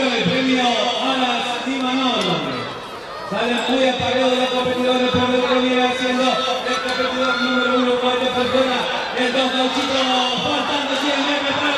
el premio Alas y Manol. Salen muy apagados los competidores, por lo que viene haciendo el competidor número 1 por esta persona, el 2 Gauchito, faltando 100 metros para